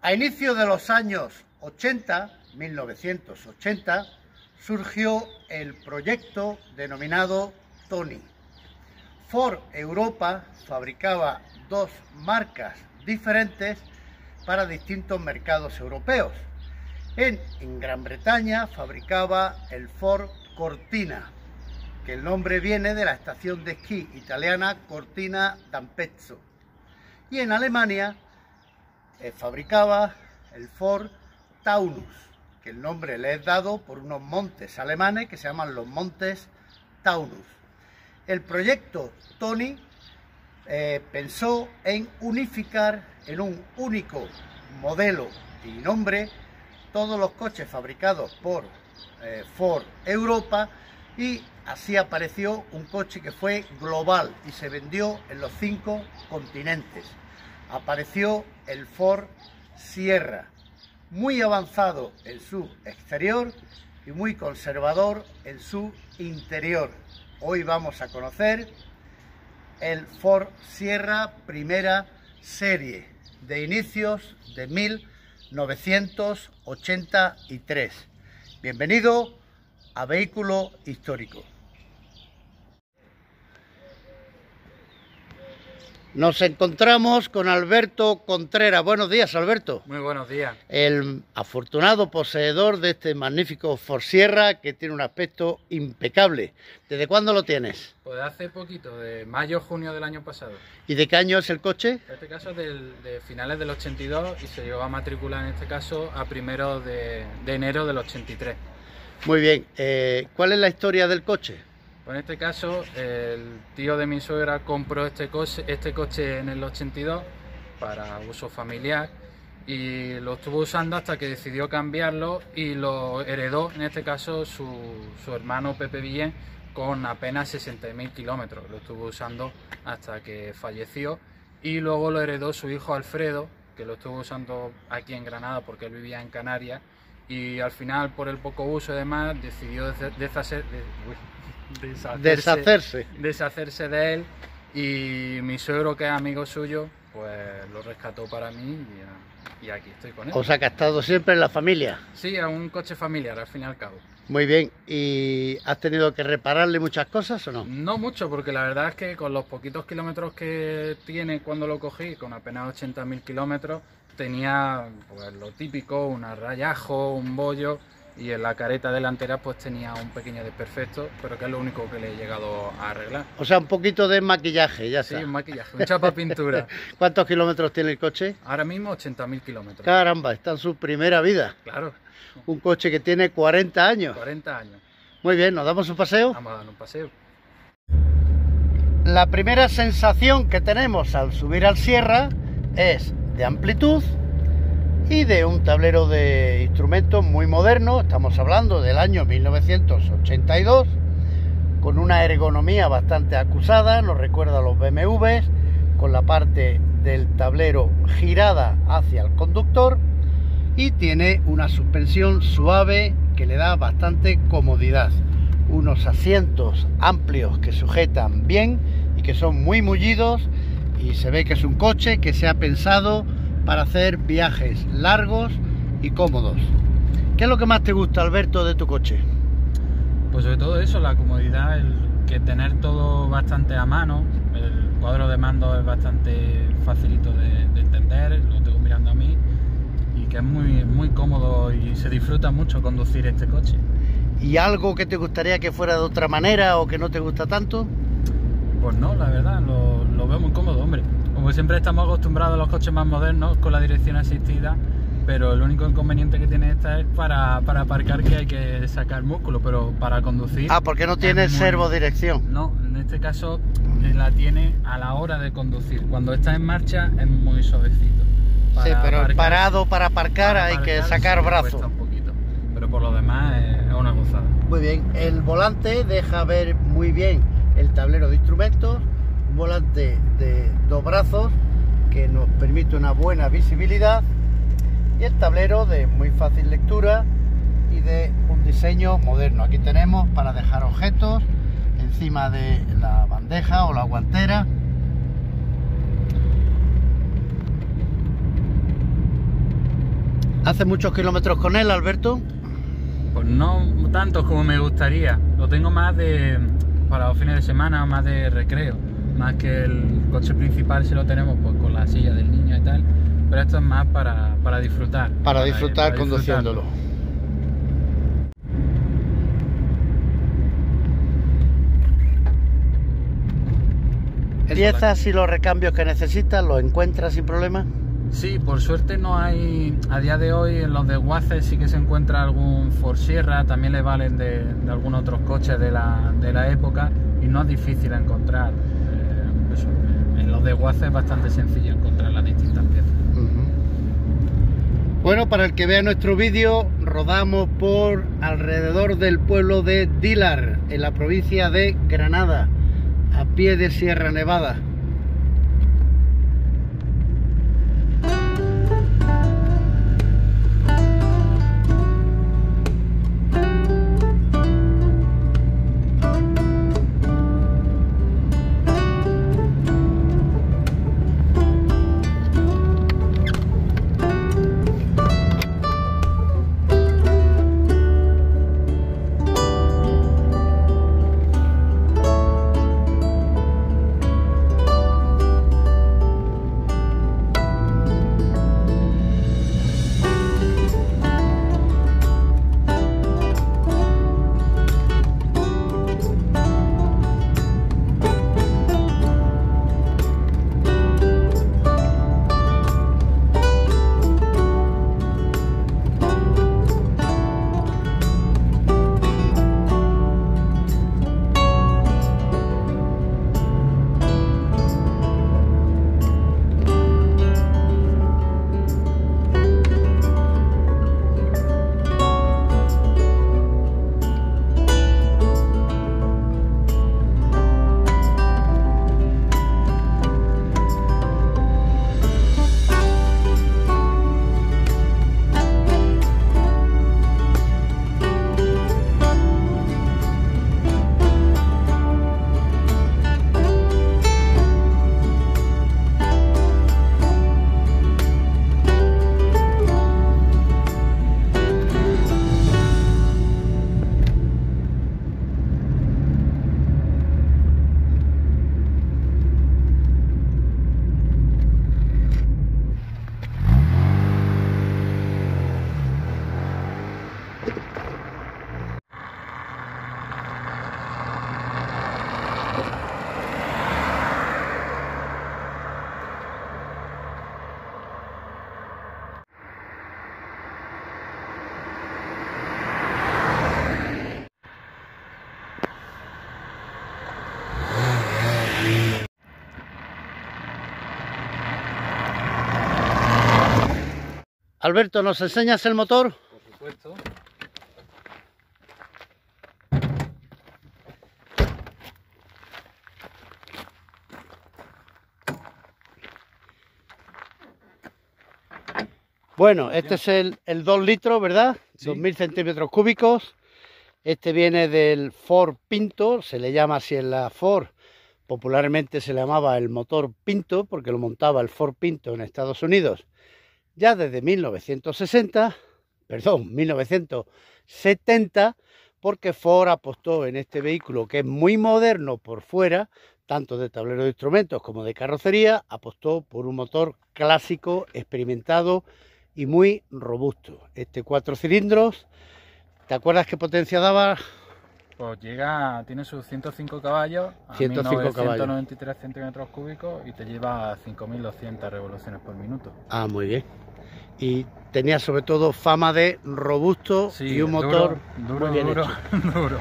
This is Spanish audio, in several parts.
A inicios de los años 1980, surgió el proyecto denominado Tony. Ford Europa fabricaba dos marcas diferentes para distintos mercados europeos. En Gran Bretaña fabricaba el Ford Cortina, que el nombre viene de la estación de esquí italiana Cortina d'Ampezzo. Y en Alemania fabricaba el Ford Taunus, que el nombre le es dado por unos montes alemanes que se llaman los montes Taunus. El proyecto Tony pensó en unificar en un único modelo y nombre todos los coches fabricados por Ford Europa, y así apareció un coche que fue global y se vendió en los 5 continentes. Apareció el Ford Sierra, muy avanzado en su exterior y muy conservador en su interior. Hoy vamos a conocer el Ford Sierra primera serie de inicios de 1983. Bienvenido a Vehículo Histórico. Nos encontramos con Alberto Contreras. Buenos días, Alberto. Muy buenos días. El afortunado poseedor de este magnífico Ford Sierra que tiene un aspecto impecable. ¿Desde cuándo lo tienes? Pues hace poquito, de mayo, junio del año pasado. ¿Y de qué año es el coche? En este caso de finales del 82 y se llegó a matricular en este caso a primeros de enero del 83. Muy bien. ¿Cuál es la historia del coche? Pues en este caso el tío de mi suegra compró este coche en el 82 para uso familiar y lo estuvo usando hasta que decidió cambiarlo y lo heredó, en este caso su hermano Pepe Villén, con apenas 60.000 kilómetros. Lo estuvo usando hasta que falleció y luego lo heredó su hijo Alfredo, que lo estuvo usando aquí en Granada porque él vivía en Canarias, y al final, por el poco uso y demás, decidió deshacerse de él, y mi suegro, que es amigo suyo, pues lo rescató para mí y aquí estoy con él. O sea, que ha estado siempre en la familia. Sí, es un coche familiar al fin y al cabo. Muy bien. ¿Y has tenido que repararle muchas cosas o no? No mucho, porque la verdad es que con los poquitos kilómetros que tiene cuando lo cogí, con apenas 80.000 kilómetros, tenía pues lo típico, un rayajo, un bollo, y en la careta delantera pues tenía un pequeño desperfecto, pero que es lo único que le he llegado a arreglar. O sea, un poquito de maquillaje, ya está. Sí, un maquillaje, un chapa pintura. ¿Cuántos kilómetros tiene el coche? Ahora mismo 80.000 kilómetros. Caramba, está en su primera vida. Claro. Un coche que tiene 40 años. 40 años. Muy bien, ¿nos damos un paseo? Vamos a dar un paseo. La primera sensación que tenemos al subir al Sierra es de amplitud y de un tablero de instrumentos muy moderno. Estamos hablando del año 1982, con una ergonomía bastante acusada, nos recuerda a los BMWs, con la parte del tablero girada hacia el conductor, y tiene una suspensión suave que le da bastante comodidad, unos asientos amplios que sujetan bien y que son muy mullidos, y se ve que es un coche que se ha pensado para hacer viajes largos y cómodos. ¿Qué es lo que más te gusta, Alberto, de tu coche? Pues sobre todo eso, la comodidad, el que tener todo bastante a mano, el cuadro de mando es bastante facilito de entender, lo tengo mirando a mí, y que es muy cómodo y se disfruta mucho conducir este coche. ¿Y algo que te gustaría que fuera de otra manera o que no te gusta tanto? Pues no, la verdad, lo veo muy cómodo, hombre. Como siempre estamos acostumbrados a los coches más modernos con la dirección asistida, pero el único inconveniente que tiene esta es para aparcar, que hay que sacar músculo, pero para conducir... Ah, porque no tiene servodirección. No, en este caso la tiene a la hora de conducir. Cuando está en marcha es muy suavecito. Sí, pero parado para aparcar hay que sacar brazos. Un poquito, pero por lo demás es una gozada. Muy bien, el volante deja ver muy bien el tablero de instrumentos, un volante de 2 brazos que nos permite una buena visibilidad, y el tablero de muy fácil lectura y de un diseño moderno. Aquí tenemos para dejar objetos encima de la bandeja o la guantera. ¿Hace muchos kilómetros con él, Alberto? Pues no tantos como me gustaría. Lo tengo más para los fines de semana, más de recreo. Más que el coche principal si lo tenemos pues con la silla del niño y tal. Pero esto es más para disfrutar. Para disfrutar conduciéndolo. ¿Piezas y los recambios que necesitas los encuentras sin problema? Sí, por suerte no hay, a día de hoy en los desguaces sí que se encuentra algún Ford Sierra, también le valen de algunos otros coches de la época y no es difícil encontrar. En los desguaces es bastante sencillo encontrar las distintas piezas. Bueno, para el que vea nuestro vídeo, rodamos por alrededor del pueblo de Dílar, en la provincia de Granada, a pie de Sierra Nevada. Alberto, ¿nos enseñas el motor? Por supuesto. Bueno, este es el 2 litros, ¿verdad? Sí. 2000 centímetros cúbicos. Este viene del Ford Pinto, se le llama así en la Ford. Popularmente se le llamaba el motor Pinto porque lo montaba el Ford Pinto en Estados Unidos. Ya desde 1970, porque Ford apostó en este vehículo que es muy moderno por fuera, tanto de tablero de instrumentos como de carrocería, apostó por un motor clásico, experimentado y muy robusto. Este 4 cilindros, ¿te acuerdas qué potencia daba? Pues tiene sus 105 caballos, a 1993 centímetros cúbicos y te lleva a 5.200 revoluciones por minuto. Ah, muy bien. Y tenía sobre todo fama de robusto, sí, y un motor muy bien hecho. Duro.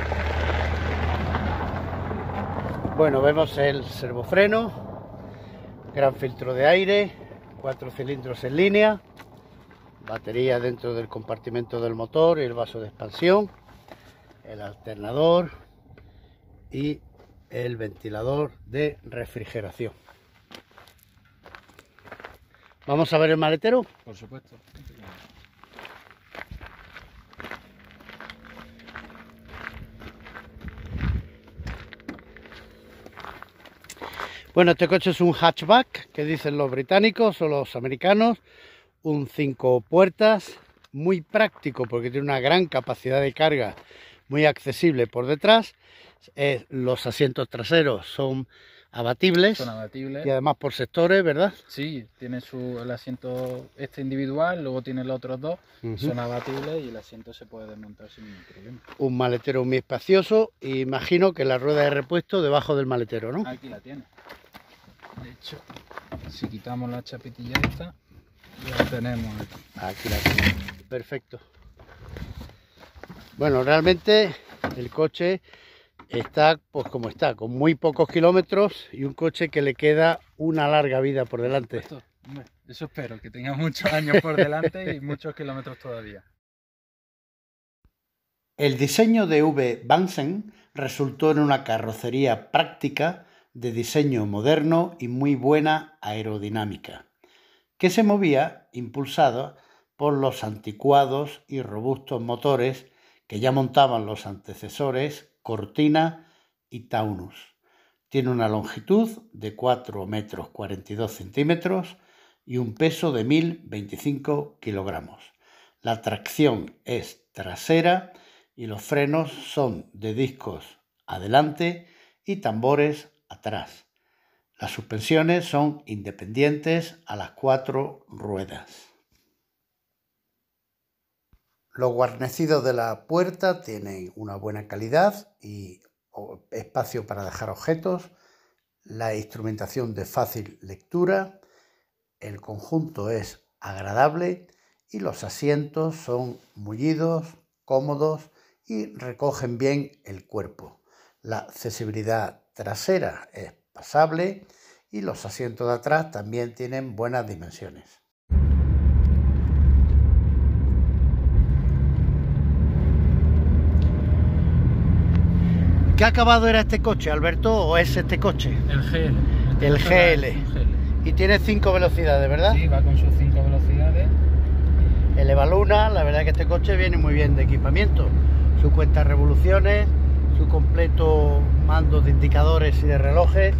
Bueno, vemos el servofreno, gran filtro de aire, 4 cilindros en línea, batería dentro del compartimento del motor y el vaso de expansión, el alternador y el ventilador de refrigeración. ¿Vamos a ver el maletero? Por supuesto. Bueno, este coche es un hatchback, que dicen los británicos o los americanos, un 5 puertas, muy práctico porque tiene una gran capacidad de carga, muy accesible por detrás. Los asientos traseros son abatibles. Son abatibles. Y además por sectores, ¿verdad? Sí, tiene el asiento individual, luego tiene los otros dos, son abatibles y el asiento se puede desmontar sin ningún problema. Un maletero muy espacioso, e imagino que la rueda de repuesto debajo del maletero, ¿no? Aquí la tiene. De hecho, si quitamos la chapitilla esta, la tenemos aquí. Aquí la tenemos. Perfecto. Bueno, realmente el coche está pues como está, con muy pocos kilómetros y un coche que le queda una larga vida por delante. Eso espero, que tenga muchos años por delante y muchos kilómetros todavía. El diseño de V. Vansen resultó en una carrocería práctica de diseño moderno y muy buena aerodinámica, que se movía impulsada por los anticuados y robustos motores que ya montaban los antecesores Cortina y Taunus. Tiene una longitud de 4 metros 42 centímetros y un peso de 1025 kilogramos. La tracción es trasera y los frenos son de discos adelante y tambores atrás. Las suspensiones son independientes a las 4 ruedas. Los guarnecidos de la puerta tienen una buena calidad y espacio para dejar objetos, la instrumentación de fácil lectura, el conjunto es agradable y los asientos son mullidos, cómodos y recogen bien el cuerpo. La accesibilidad trasera es pasable y los asientos de atrás también tienen buenas dimensiones. ¿Qué acabado era este coche, Alberto, o es este coche? El GL. El GL. Y tiene 5 velocidades, ¿verdad? Sí, va con sus 5 velocidades. El Evaluna, la verdad es que este coche viene muy bien de equipamiento. Su cuenta de revoluciones, su completo mando de indicadores y de relojes.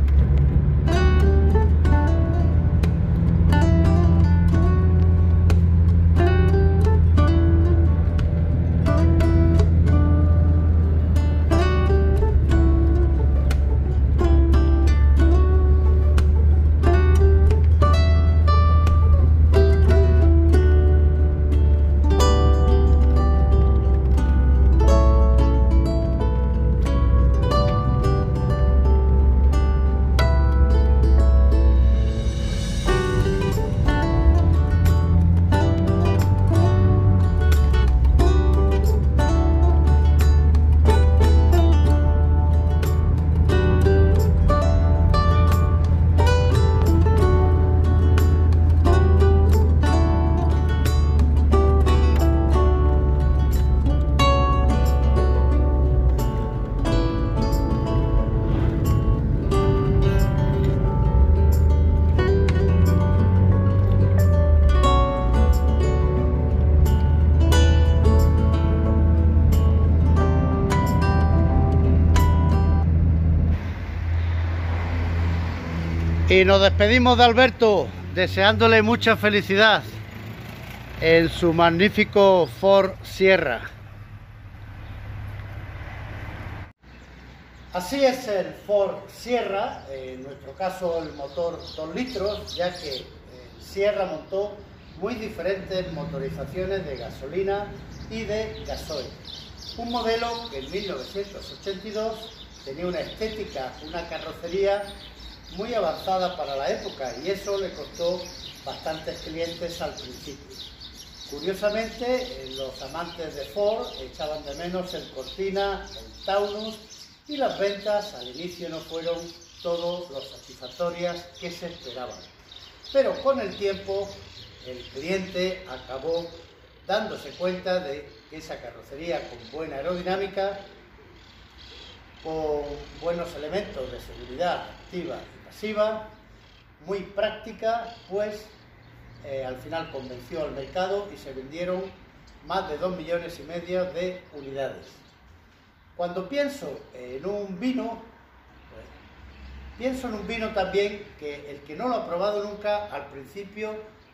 Y nos despedimos de Alberto, deseándole mucha felicidad en su magnífico Ford Sierra. Así es el Ford Sierra, en nuestro caso el motor 2 litros, ya que Sierra montó muy diferentes motorizaciones de gasolina y de gasoil. Un modelo que en 1982 tenía una estética, una carrocería muy avanzada para la época y eso le costó bastantes clientes al principio. Curiosamente, los amantes de Ford echaban de menos el Cortina, el Taunus y las ventas al inicio no fueron todos lo satisfactorias que se esperaban. Pero con el tiempo el cliente acabó dándose cuenta de que esa carrocería con buena aerodinámica, con buenos elementos de seguridad activa y pasiva, muy práctica, pues al final convenció al mercado y se vendieron más de 2,5 millones de unidades. Cuando pienso en un vino, pues, pienso en un vino también que el que no lo ha probado nunca al principio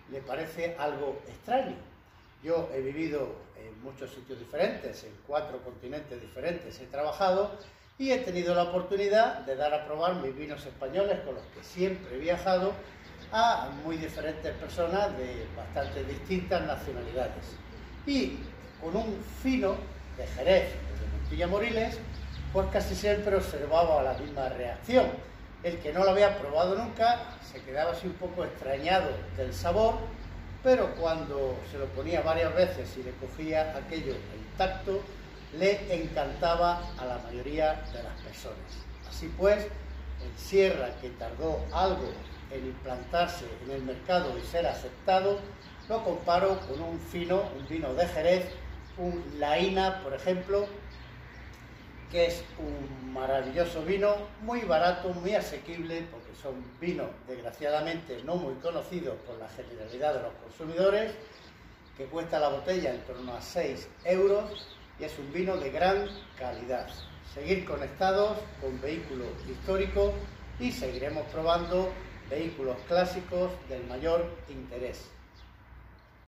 le parece algo extraño. Yo he vivido en muchos sitios diferentes, en 4 continentes diferentes he trabajado y he tenido la oportunidad de dar a probar mis vinos españoles con los que siempre he viajado a muy diferentes personas de bastante distintas nacionalidades. Y con un fino de Jerez, de Montilla Moriles, pues casi siempre observaba la misma reacción. El que no lo había probado nunca se quedaba así un poco extrañado del sabor, pero cuando se lo ponía varias veces y le cogía aquello en tacto, le encantaba a la mayoría de las personas. Así pues, el Sierra, que tardó algo en implantarse en el mercado y ser aceptado, lo comparo con un vino de Jerez, un Laína, por ejemplo, que es un maravilloso vino, muy barato, muy asequible, porque son vinos desgraciadamente no muy conocidos por la generalidad de los consumidores, que cuesta la botella en torno a 6 euros y es un vino de gran calidad. Seguir conectados con vehículos históricos y seguiremos probando vehículos clásicos del mayor interés.